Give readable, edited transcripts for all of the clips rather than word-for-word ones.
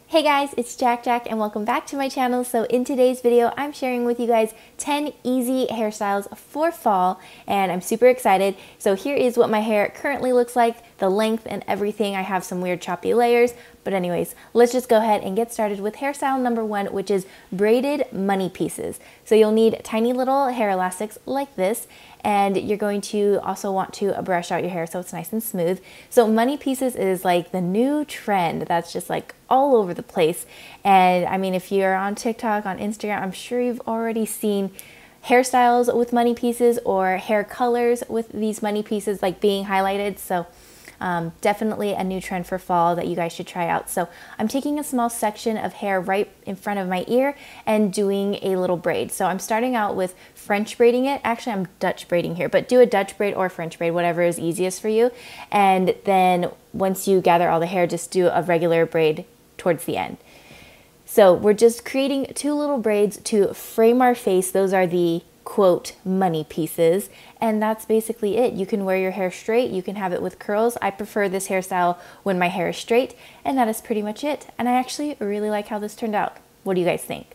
Hey guys, it's Jack and welcome back to my channel. So in today's video, I'm sharing with you guys 10 easy hairstyles for fall and I'm super excited. So here is what my hair currently looks like, the length and everything. I have some weird choppy layers, but anyways, let's just go ahead and get started with hairstyle number one, which is braided money pieces. So you'll need tiny little hair elastics like this, and you're going to also want to brush out your hair so it's nice and smooth. So money pieces is like the new trend that's just like all over the place. And I mean, if you're on TikTok, on Instagram, I'm sure you've already seen hairstyles with money pieces or hair colors with these money pieces like being highlighted. So definitely a new trend for fall that you guys should try out. So I'm taking a small section of hair right in front of my ear and doing a little braid. So I'm starting out with French braiding it. Actually, I'm Dutch braiding here, but do a Dutch braid or French braid, whatever is easiest for you. And then once you gather all the hair, just do a regular braid towards the end. So we're just creating two little braids to frame our face. Those are the quote money pieces, and that's basically it. You can wear your hair straight, you can have it with curls. I prefer this hairstyle when my hair is straight, and that is pretty much it. And I actually really like how this turned out. What do you guys think?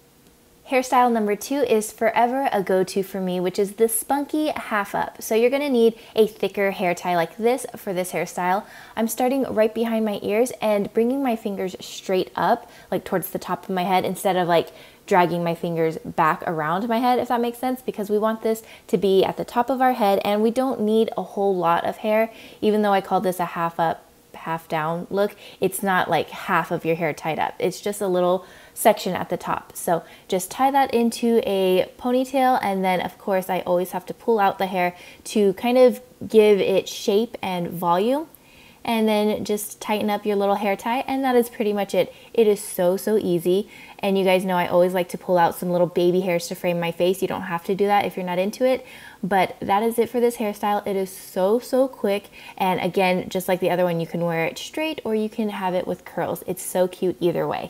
Hairstyle number two is forever a go-to for me, which is the spunky half up. So you're gonna need a thicker hair tie like this for this hairstyle. I'm starting right behind my ears and bringing my fingers straight up, like towards the top of my head, instead of like dragging my fingers back around my head, if that makes sense, because we want this to be at the top of our head and we don't need a whole lot of hair. Even though I call this a half up, half down look, it's not like half of your hair tied up. It's just a little section at the top. So just tie that into a ponytail, and then of course I always have to pull out the hair to kind of give it shape and volume, and then just tighten up your little hair tie, and that is pretty much it. It is so easy. And you guys know I always like to pull out some little baby hairs to frame my face. You don't have to do that if you're not into it, but that is it for this hairstyle. It is so quick, and again, just like the other one, you can wear it straight or you can have it with curls. It's so cute either way.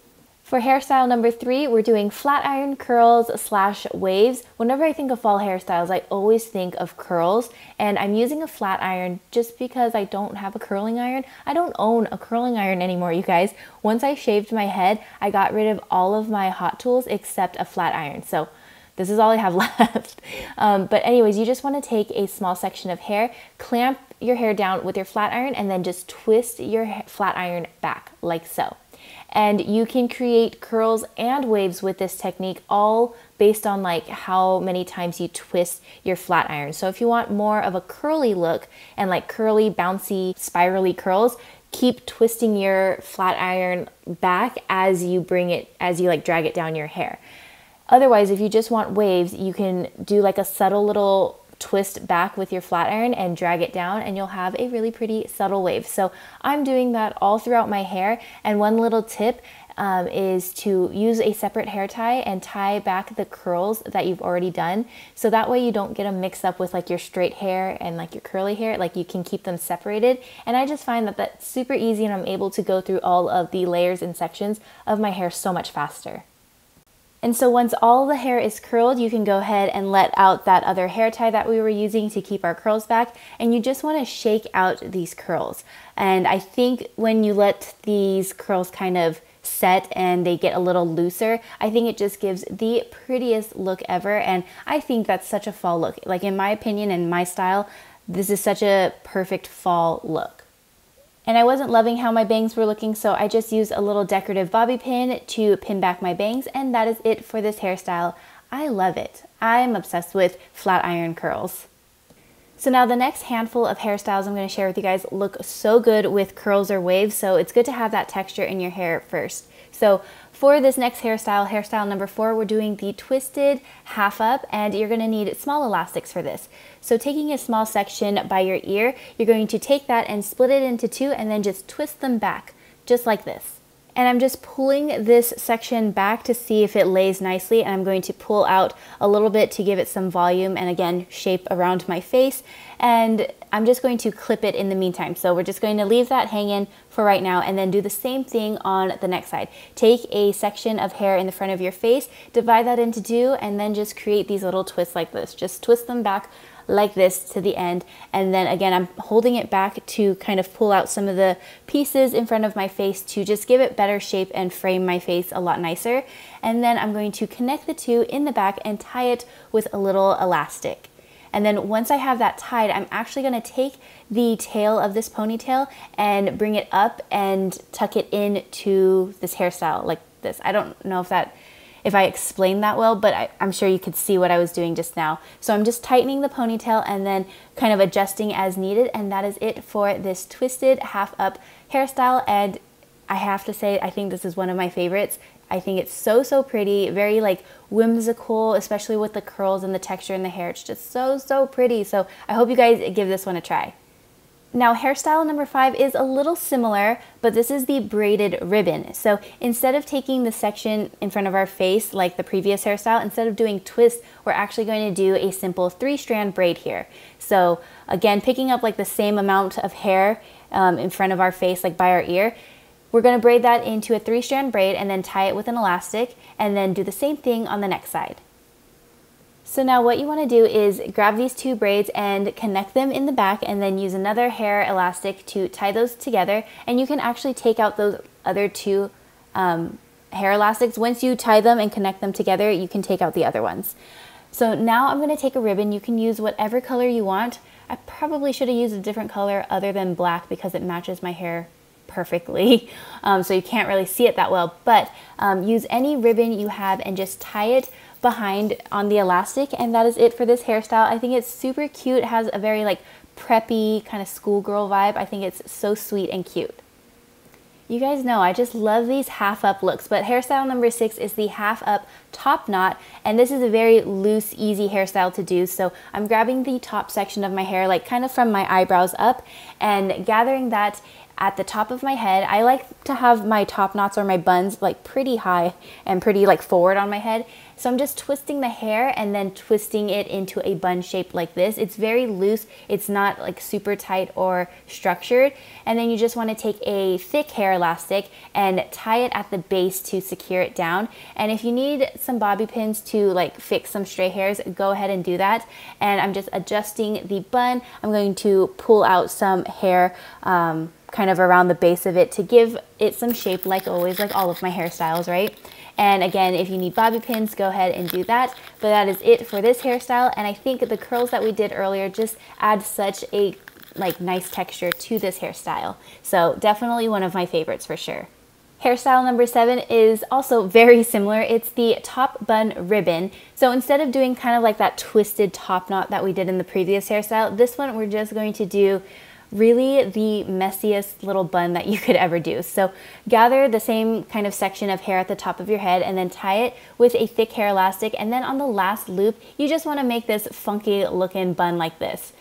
For hairstyle number three, we're doing flat iron curls / waves. Whenever I think of fall hairstyles, I always think of curls, and I'm using a flat iron just because I don't have a curling iron. I don't own a curling iron anymore, you guys. Once I shaved my head, I got rid of all of my hot tools except a flat iron. So this is all I have left. But anyways, you just want to take a small section of hair, clamp your hair down with your flat iron, and then just twist your flat iron back like so. And you can create curls and waves with this technique, all based on like how many times you twist your flat iron. So if you want more of a curly look and like curly, bouncy, spirally curls, keep twisting your flat iron back as you like drag it down your hair. Otherwise, if you just want waves, you can do like a subtle little twist back with your flat iron and drag it down, and you'll have a really pretty subtle wave. So I'm doing that all throughout my hair. And one little tip is to use a separate hair tie and tie back the curls that you've already done. So that way you don't get them mixed up with like your straight hair and like your curly hair. Like you can keep them separated. And I just find that that's super easy, and I'm able to go through all of the layers and sections of my hair so much faster. And so once all the hair is curled, you can go ahead and let out that other hair tie that we were using to keep our curls back, and you just want to shake out these curls. And I think when you let these curls kind of set and they get a little looser, I think it just gives the prettiest look ever, and I think that's such a fall look. Like in my opinion and my style, this is such a perfect fall look. And I wasn't loving how my bangs were looking, so I just used a little decorative bobby pin to pin back my bangs, and that is it for this hairstyle. I love it. I'm obsessed with flat iron curls. So now the next handful of hairstyles I'm going to share with you guys look so good with curls or waves, so it's good to have that texture in your hair first. So for this next hairstyle, hairstyle number four, we're doing the twisted half up, and you're going to need small elastics for this. So taking a small section by your ear, you're going to take that and split it into two and then just twist them back, just like this. And I'm just pulling this section back to see if it lays nicely, and I'm going to pull out a little bit to give it some volume and again shape around my face. and I'm just going to clip it in the meantime. So we're just going to leave that hanging for right now and then do the same thing on the next side. Take a section of hair in the front of your face, divide that into two, and then just create these little twists like this. Just twist them back like this to the end, and then again I'm holding it back to kind of pull out some of the pieces in front of my face to just give it better shape and frame my face a lot nicer. And then I'm going to connect the two in the back and tie it with a little elastic. And then once I have that tied, I'm actually going to take the tail of this ponytail and bring it up and tuck it into this hairstyle like this. I don't know if I explained that well, but I'm sure you could see what I was doing just now. So I'm just tightening the ponytail and then kind of adjusting as needed, and that is it for this twisted half up hairstyle. And I have to say, I think this is one of my favorites. I think it's so pretty, very like whimsical, especially with the curls and the texture in the hair. It's just so pretty. So I hope you guys give this one a try. Now, hairstyle number 5 is a little similar, but this is the braided ribbon. So instead of taking the section in front of our face like the previous hairstyle, instead of doing twists, we're actually going to do a simple 3-strand braid here. So again, picking up like the same amount of hair in front of our face, like by our ear, we're going to braid that into a 3-strand braid and then tie it with an elastic, and then do the same thing on the next side. So now what you want to do is grab these 2 braids and connect them in the back, and then use another hair elastic to tie those together. And you can actually take out those other 2 hair elastics. Once you tie them and connect them together, you can take out the other ones. So now I'm going to take a ribbon. You can use whatever color you want. I probably should have used a different color other than black because it matches my hair perfectly, so you can't really see it that well, but use any ribbon you have and just tie it behind on the elastic, and that is it for this hairstyle. I think it's super cute. It has a very like preppy kind of schoolgirl vibe. I think it's so sweet and cute. You guys know I just love these half up looks, but hairstyle number 6 is the half up top knot, and this is a very loose, easy hairstyle to do. So I'm grabbing the top section of my hair, like kind of from my eyebrows up, and gathering that at the top of my head. I like to have my top knots or my buns like pretty high and pretty like forward on my head. So I'm just twisting the hair and then twisting it into a bun shape like this. It's very loose. It's not like super tight or structured. And then you just want to take a thick hair elastic and tie it at the base to secure it down. And if you need some bobby pins to like fix some stray hairs, go ahead and do that. And I'm just adjusting the bun. I'm going to pull out some hair kind of around the base of it to give it some shape, like always, like all of my hairstyles, right? And again, if you need bobby pins, go ahead and do that. But that is it for this hairstyle. And I think the curls that we did earlier just add such a like nice texture to this hairstyle. So definitely one of my favorites for sure. Hairstyle number 7 is also very similar. It's the top bun ribbon. So instead of doing kind of like that twisted top knot that we did in the previous hairstyle, this one we're just going to do really the messiest little bun that you could ever do. So gather the same kind of section of hair at the top of your head and then tie it with a thick hair elastic, and then on the last loop you just want to make this funky looking bun like this.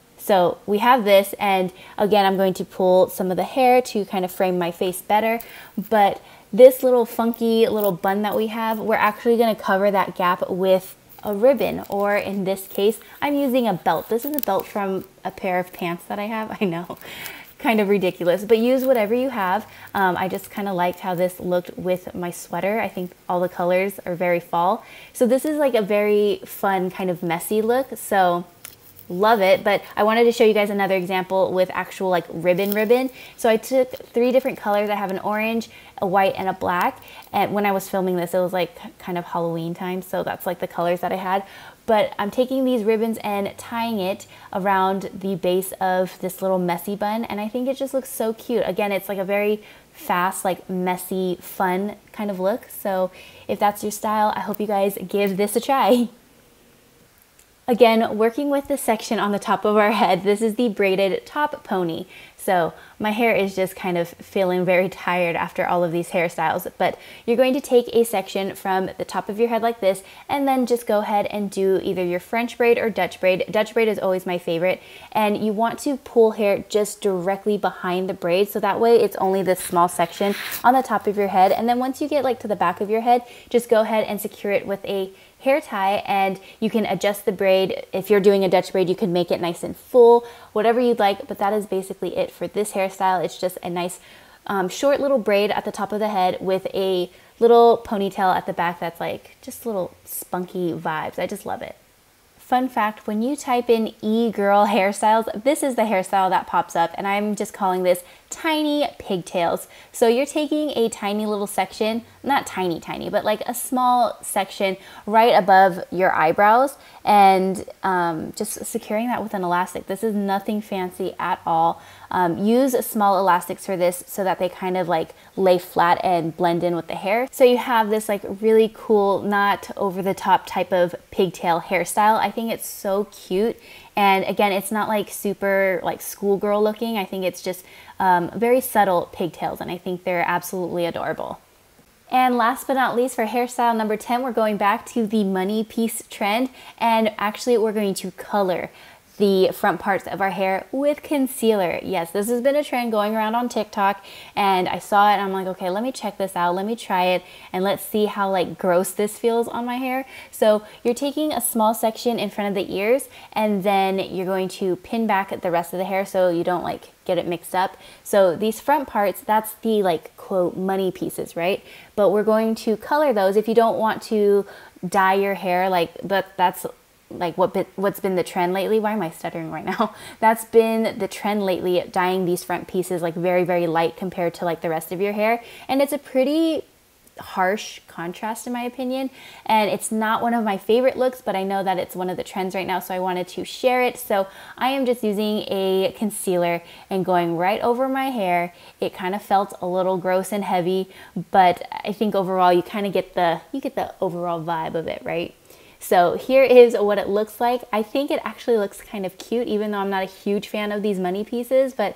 So we have this, and again I'm going to pull some of the hair to kind of frame my face better, but this little funky little bun that we have, we're actually going to cover that gap with a ribbon, or in this case I'm using a belt. This is a belt from a pair of pants that I have. I know, kind of ridiculous, but use whatever you have. I just kind of liked how this looked with my sweater. I think all the colors are very fall, so this is like a very fun kind of messy look, so love it. But I wanted to show you guys another example with actual like ribbon. So I took 3 different colors. I have an orange, a white, and a black. And when I was filming this, it was like kind of Halloween time, so that's like the colors that I had. But I'm taking these ribbons and tying it around the base of this little messy bun, and I think it just looks so cute. Again, it's like a very fast, like messy, fun kind of look. So if that's your style, I hope you guys give this a try. Again, working with the section on the top of our head, this is the braided top pony. So my hair is just kind of feeling very tired after all of these hairstyles, but you're going to take a section from the top of your head like this, and then just go ahead and do either your French braid or Dutch braid. Dutch braid is always my favorite, and you want to pull hair just directly behind the braid, so that way it's only this small section on the top of your head. And then once you get like to the back of your head, just go ahead and secure it with a hair tie, and you can adjust the braid. If you're doing a Dutch braid, you can make it nice and full, whatever you'd like, but that is basically it for this hairstyle. It's just a nice short little braid at the top of the head with a little ponytail at the back that's like just little spunky vibes. I just love it. Fun fact, when you type in e-girl hairstyles, this is the hairstyle that pops up, and I'm just calling this tiny pigtails. So you're taking a tiny little section, not tiny, but like a small section right above your eyebrows, and just securing that with an elastic. This is nothing fancy at all. Use small elastics for this so that they kind of like lay flat and blend in with the hair. So you have this like really cool, not over the top type of pigtail hairstyle. I think it's so cute. And again, it's not like super like schoolgirl looking. I think it's just very subtle pigtails, and I think they're absolutely adorable. And last but not least, for hairstyle number 10, we're going back to the money piece trend, and actually we're going to color the front parts of our hair with concealer. Yes, this has been a trend going around on TikTok, and I saw it and I'm like, okay, let me check this out, let me try it, and let's see how like gross this feels on my hair. So you're taking a small section in front of the ears, and then you're going to pin back the rest of the hair so you don't like get it mixed up. So these front parts, that's the like quote money pieces, right? But we're going to color those. If you don't want to dye your hair, like, but that's like what's been the trend lately. Why am I stuttering right now? That's been the trend lately, dyeing these front pieces like very, very light compared to like the rest of your hair. And it's a pretty harsh contrast in my opinion. And it's not one of my favorite looks, but I know that it's one of the trends right now, so I wanted to share it. So I am just using a concealer and going right over my hair. It kind of felt a little gross and heavy, but I think overall you kind of get the overall vibe of it, right? So here is what it looks like. I think it actually looks kind of cute, even though I'm not a huge fan of these money pieces, but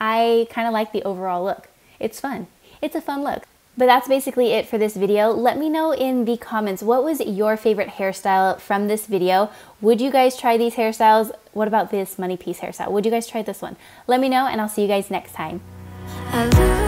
I kind of like the overall look. It's fun. It's a fun look. But that's basically it for this video. Let me know in the comments, what was your favorite hairstyle from this video? Would you guys try these hairstyles? What about this money piece hairstyle? Would you guys try this one? Let me know, and I'll see you guys next time.